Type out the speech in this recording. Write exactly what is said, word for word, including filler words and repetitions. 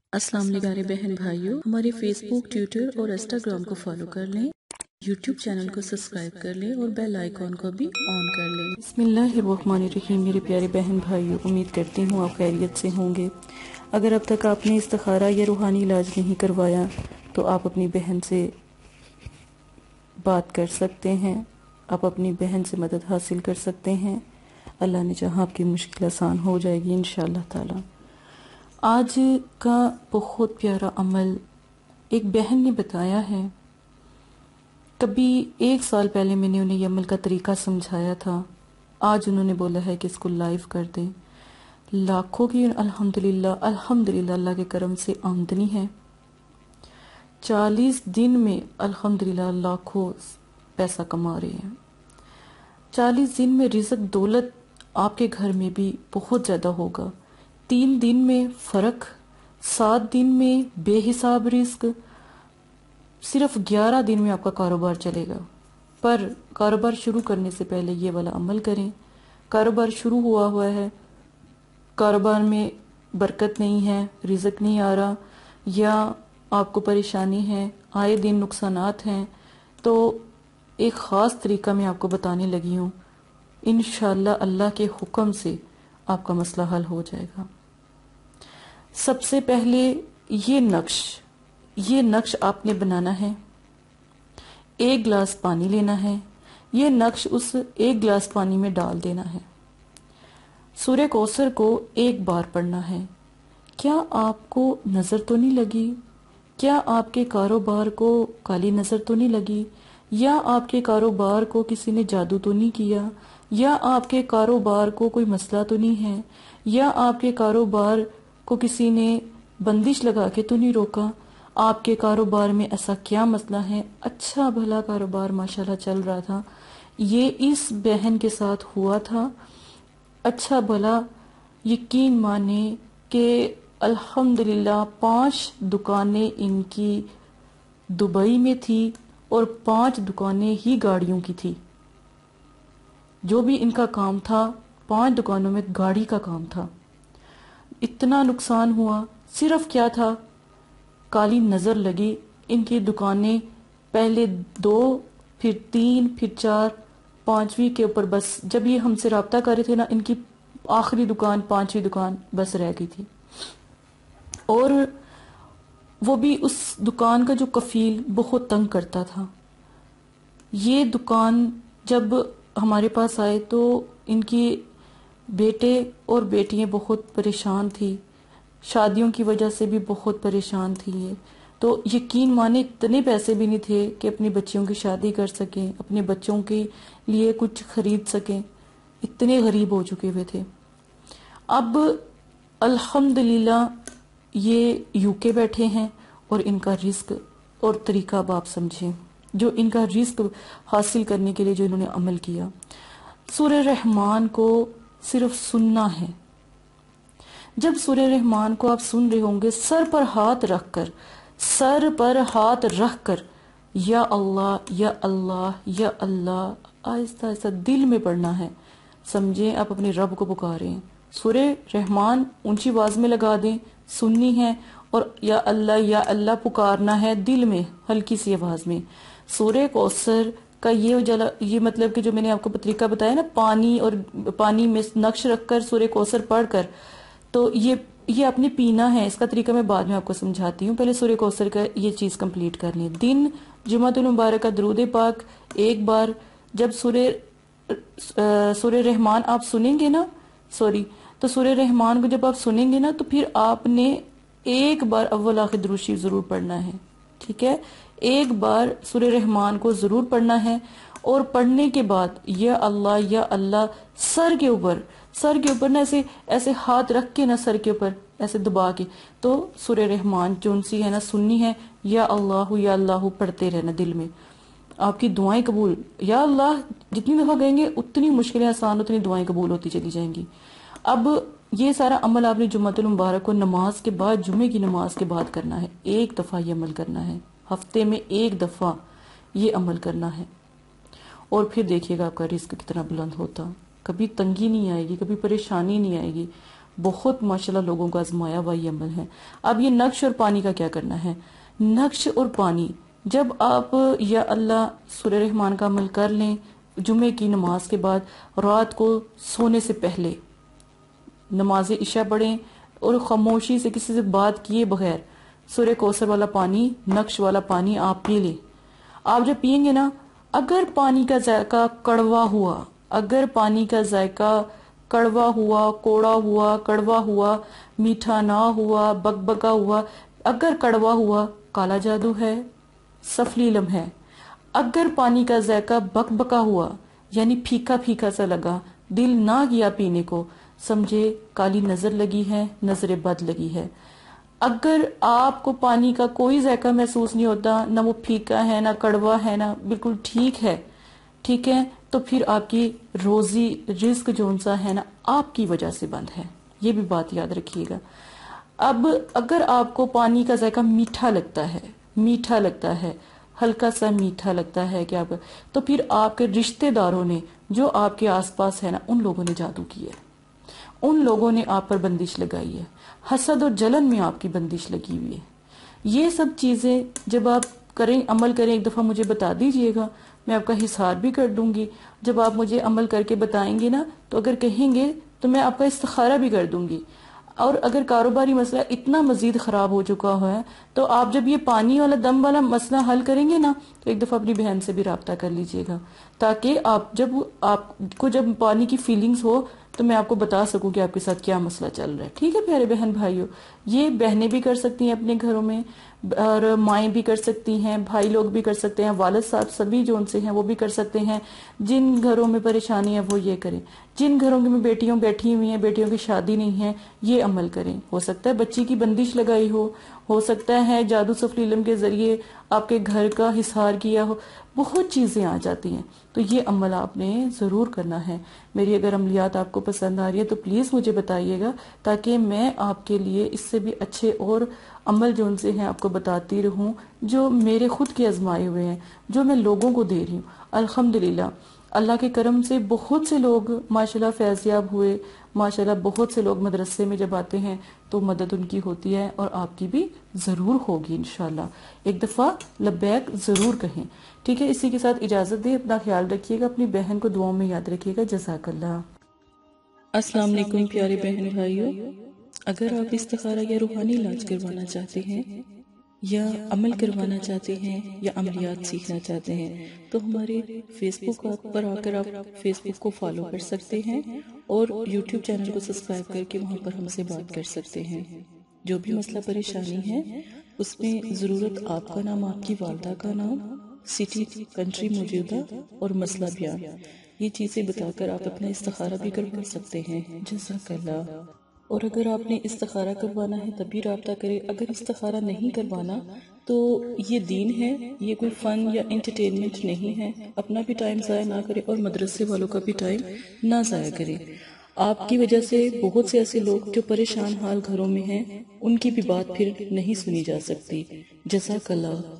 السلام علیکم پیارے بہن بھائیوں، ہمارے فیس بک، ٹویٹر اور انسٹاگرام کو فالو کر لیں، یوٹیوب چینل کو سبسکرائب کر لیں اور بیل آئیکن کو بھی آن کر لیں۔ بسم اللہ الرحمن الرحیم۔ میرے پیارے بہن بھائیوں، امید کرتی ہوں آپ خیریت سے ہوں گے۔ اگر اب تک آپ نے استخارہ یا روحانی علاج نہیں کروایا تو آپ اپنی بہن سے بات کر سکتے ہیں، آپ اپنی بہن سے مدد حاصل کر سکتے ہیں۔ اللہ نے چاہا آپ کی مشکل آسان ہو جائے گی انشاءاللہ تعالی۔ آج کا بہت پیارا عمل ایک بہن نے بتایا ہے۔ کبھی ایک سال پہلے میں نے انہیں یہ عمل کا طریقہ سمجھایا تھا، آج انہوں نے بولا ہے کہ اس کو لائیو کر دیں۔ لاکھوں کی الحمدللہ الحمدللہ اللہ کے کرم سے آمدنی ہے۔ چالیس دن میں الحمدللہ لاکھوں پیسہ کما رہے ہیں۔ چالیس دن میں رزق دولت آپ کے گھر میں بھی بہت زیادہ ہوگا۔ تین دن میں فرق، سات دن میں بے حساب رزق، صرف گیارہ دن میں آپ کا کاروبار چلے گا۔ پر کاروبار شروع کرنے سے پہلے یہ والا عمل کریں۔ کاروبار شروع ہوا ہوا ہے، کاروبار میں برکت نہیں ہے، رزق نہیں آ رہا، یا آپ کو پریشانی ہے، آئے دن نقصانات ہیں، تو ایک خاص طریقہ میں آپ کو بتانے لگی ہوں۔ انشاءاللہ اللہ کے حکم سے آپ کا مسئلہ حل ہو جائے گا۔ سب سے پہلے یہ نقش یہ نقش آپ نے بنانا ہے۔ ایک گلاس پانی لینا ہے، یہ نقش اس ایک گلاس پانی میں ڈال دینا ہے۔ سورہ کوثر کو ایک بار پڑھنا ہے۔ کیا آپ کو نظر تو نہیں لگی؟ کیا آپ کے کاروبار کو کالی نظر تو نہیں لگی؟ یا آپ کے کاروبار کو کسی نے جادو تو نہیں کیا؟ یا آپ کے کاروبار کو کوئی مسئلہ تو نہیں ہے؟ یا آپ کے کاروبار کو کسی نے بندش لگا کے تو نہیں روکا؟ آپ کے کاروبار میں ایسا کیا مسئلہ ہے؟ اچھا بھلا کاروبار ماشاءاللہ چل رہا تھا، یہ اس بہن کے ساتھ ہوا تھا۔ اچھا بھلا یقین مانے کہ الحمدللہ پانچ دکانیں ان کی دبئی میں تھی اور پانچ دکانیں ہی گاڑیوں کی تھی۔ جو بھی ان کا کام تھا پانچ دکانوں میں گاڑی کا کام تھا۔ اتنا نقصان ہوا، صرف کیا تھا؟ کالی نظر لگی۔ ان کی دکانیں پہلے دو، پھر تین، پھر چار، پانچویں کے اوپر بس جب یہ ہم سے رابطہ کر رہے تھے نا، ان کی آخری دکان پانچویں دکان بس رہ گئی تھی۔ اور وہ بھی اس دکان کا جو کفیل بہت تنگ کرتا تھا۔ یہ دکان جب ہمارے پاس آئے تو ان کی بیٹے اور بیٹیاں بہت پریشان تھی، شادیوں کی وجہ سے بھی بہت پریشان تھی یہ، تو یقین مانے اتنے پیسے بھی نہیں تھے کہ اپنی بچیوں کی شادی کر سکیں، اپنے بچوں کے لیے کچھ خرید سکیں، اتنے غریب ہو چکے ہوئے تھے۔ اب الحمدللہ یہ یو کے بیٹھے ہیں اور ان کا رزق اور طریقہ اب آپ سمجھیں، جو ان کا رزق حاصل کرنے کے لیے جو انہوں نے عمل کیا۔ سورہ رحمان کو صرف سننا ہے۔ جب سورہ رحمان کو آپ سن رہے ہوں گے، سر پر ہاتھ رکھ کر سر پر ہاتھ رکھ کر یا اللہ یا اللہ یا اللہ آہستہ آہستہ دل میں پڑھنا ہے۔ سمجھیں آپ اپنے رب کو پکارے ہیں۔ سورہ رحمان اونچی آواز میں لگا دیں، سننی ہے، اور یا اللہ یا اللہ پکارنا ہے دل میں ہلکی سی آواز میں۔ سورہ کوثر کا یہ اجالا یہ مطلب کہ جو میں نے آپ کو طریقہ بتایا نا، پانی اور پانی میں نقش رکھ کر سورہ کوثر پڑھ کر، تو یہ یہ آپ نے پینا ہے۔ اس کا طریقہ میں بعد میں آپ کو سمجھاتی ہوں، پہلے سورہ کوثر کا یہ چیز کمپلیٹ کر لیں۔ دن جمعۃ المبارکہ درود پاک ایک بار، جب سورہ سورہ رحمان آپ سنیں گے نا سوری تو سورہ رحمان کو جب آپ سنیں گے نا تو پھر آپ نے ایک بار اول آخر درود شریف ضرور پڑھنا ہے، ٹھیک ہے؟ ایک بار سورہ رحمان کو ضرور پڑھنا ہے، اور پڑھنے کے بعد یا اللہ یا اللہ سر کے اوپر سر کے اوپر نا ایسے ایسے ہاتھ رکھ کے نا سر کے اوپر ایسے دبا کے، تو سورہ رحمان جون سی ہے نا سننی ہے، یا اللہ یا اللہ پڑھتے رہنا دل میں۔ آپ کی دعائیں قبول، یا اللہ جتنی دفعہ کہیں گے اتنی مشکلیں آسان، اتنی دعائیں قبول ہوتی چلی جائیں گی۔ اب یہ سارا عمل آپ نے جمعۃ المبارک کو نماز کے بعد، جمعے کی نماز کے بعد کرنا ہے۔ ایک دفعہ یہ عمل کرنا ہے، ہفتے میں ایک دفعہ یہ عمل کرنا ہے، اور پھر دیکھیے گا آپ کا رزق کتنا بلند ہوتا۔ کبھی تنگی نہیں آئے گی، کبھی پریشانی نہیں آئے گی، بہت ماشاءاللہ لوگوں کا آزمایا ہوا یہ عمل ہے۔ اب یہ نقش اور پانی کا کیا کرنا ہے؟ نقش اور پانی، جب آپ یا اللہ سورہ رحمان کا عمل کر لیں جمعے کی نماز کے بعد، رات کو سونے سے پہلے نماز عشاء پڑھیں اور خاموشی سے کسی سے بات کیے بغیر سورہ کوثر والا پانی، نقش والا پانی آپ پی لیں۔ آپ جب پیئیں گے نا، اگر پانی کا ذائقہ کڑوا ہوا، اگر پانی کا ذائقہ کڑوا ہوا، کوڑا ہوا، کڑوا ہوا، میٹھا نہ ہوا، بکبکا ہوا، اگر کڑوا ہوا، کالا جادو ہے، سفلی علم ہے۔ اگر پانی کا ذائقہ بکبکا ہوا یعنی پھیکا پھیکا سا لگا، دل نہ کیا پینے کو، سمجھے کالی نظر لگی ہے، نظر بد لگی ہے۔ اگر آپ کو پانی کا کوئی ذائقہ محسوس نہیں ہوتا، نہ وہ پھیکا ہے، نہ کڑوا ہے، نہ بالکل ٹھیک ہے، ٹھیک ہے، تو پھر آپ کی روزی رزق جون سا ہے نا آپ کی وجہ سے بند ہے، یہ بھی بات یاد رکھیے گا۔ اب اگر آپ کو پانی کا ذائقہ میٹھا لگتا ہے، میٹھا لگتا ہے، ہلکا سا میٹھا لگتا ہے کہ آپ، تو پھر آپ کے رشتہ داروں نے جو آپ کے آس پاس ہے نا، ان لوگوں نے جادو کیا ہے، ان لوگوں نے آپ پر بندش لگائی ہے، حسد اور جلن میں آپ کی بندش لگی ہوئی ہے۔ یہ سب چیزیں جب آپ کریں، عمل کریں، ایک دفعہ مجھے بتا دیجئے گا، میں آپ کا حساب بھی کر دوں گی۔ جب آپ مجھے عمل کر کے بتائیں گے نا، تو اگر کہیں گے تو میں آپ کا استخارہ بھی کر دوں گی۔ اور اگر کاروباری مسئلہ اتنا مزید خراب ہو چکا ہے، تو آپ جب یہ پانی والا دم والا مسئلہ حل کریں گے نا، تو ایک دفعہ اپنی بہن سے بھی رابطہ کر لیجئے گا، تاکہ آپ جب آپ کو جب پانی کی فیلنگز ہو تو میں آپ کو بتا سکوں کہ آپ کے ساتھ کیا مسئلہ چل رہا ہے۔ ٹھیک ہے پیارے بہن بھائیوں، یہ بہنیں بھی کر سکتی ہیں اپنے گھروں میں، اور مائیں بھی کر سکتی ہیں، بھائی لوگ بھی کر سکتے ہیں، والد صاحب سبھی جو ان سے ہیں وہ بھی کر سکتے ہیں۔ جن گھروں میں پریشانی ہے وہ یہ کریں، جن گھروں میں بیٹیوں بیٹھی ہوئی ہیں، بیٹیوں کی شادی نہیں ہے، یہ عمل کریں۔ ہو سکتا ہے بچی کی بندش لگائی ہو ہو سکتا ہے جادو سفلی علم کے ذریعے آپ کے گھر کا حصار کیا ہو، بہت چیزیں آ جاتی ہیں، تو یہ عمل آپ نے ضرور کرنا ہے۔ میری اگر عملیات آپ کو پسند آ رہی ہے تو پلیز مجھے بتائیے گا، تاکہ میں آپ کے لیے اس سے بھی اچھے اور عمل جو ان سے ہیں آپ کو بتاتی رہوں، جو میرے خود کے آزمائے ہوئے ہیں، جو میں لوگوں کو دے رہی ہوں۔ الحمدللہ اللہ کے کرم سے بہت سے لوگ ماشاءاللہ فیض یاب ہوئے، ماشاءاللہ بہت سے لوگ مدرسے میں جب آتے ہیں تو مدد ان کی ہوتی ہے، اور آپ کی بھی ضرور ہوگی انشاءاللہ۔ ایک دفعہ لبیک ضرور کہیں، ٹھیک ہے؟ اسی کے ساتھ اجازت دیں، اپنا خیال رکھیے گا، اپنی بہن کو دعاؤں میں یاد رکھیے گا۔ جزاک اللہ۔ السلام علیکم پیارے بہن بھائیوں، اگر آپ استخارہ یا روحانی علاج کروانا چاہتے ہیں، یا عمل کروانا چاہتے ہیں، یا عملیات سیکھنا چاہتے ہیں، تو ہمارے فیس بک پر آ کر آپ فیس بک کو فالو کر سکتے ہیں، اور یوٹیوب چینل کو سبسکرائب کر کے وہاں پر ہم سے بات کر سکتے ہیں۔ جو بھی مسئلہ پریشانی ہے اس میں ضرورت آپ کا نام، آپ کی والدہ کا نام، سٹی، کنٹری موجودہ اور مسئلہ بیان، یہ چیزیں بتا کر آپ اپنا استخارہ بھی کروا سکتے ہیں۔ جزاک اللہ۔ اور اگر آپ نے استخارہ کروانا ہے تبھی رابطہ کرے، اگر استخارہ نہیں کروانا تو یہ دین ہے، یہ کوئی فن یا انٹرٹینمنٹ نہیں ہے۔ اپنا بھی ٹائم ضائع نہ کرے اور مدرسے والوں کا بھی ٹائم نہ ضائع کرے۔ آپ کی وجہ سے بہت سے ایسے لوگ جو پریشان حال گھروں میں ہیں، ان کی بھی بات پھر نہیں سنی جا سکتی۔ جزاک اللہ۔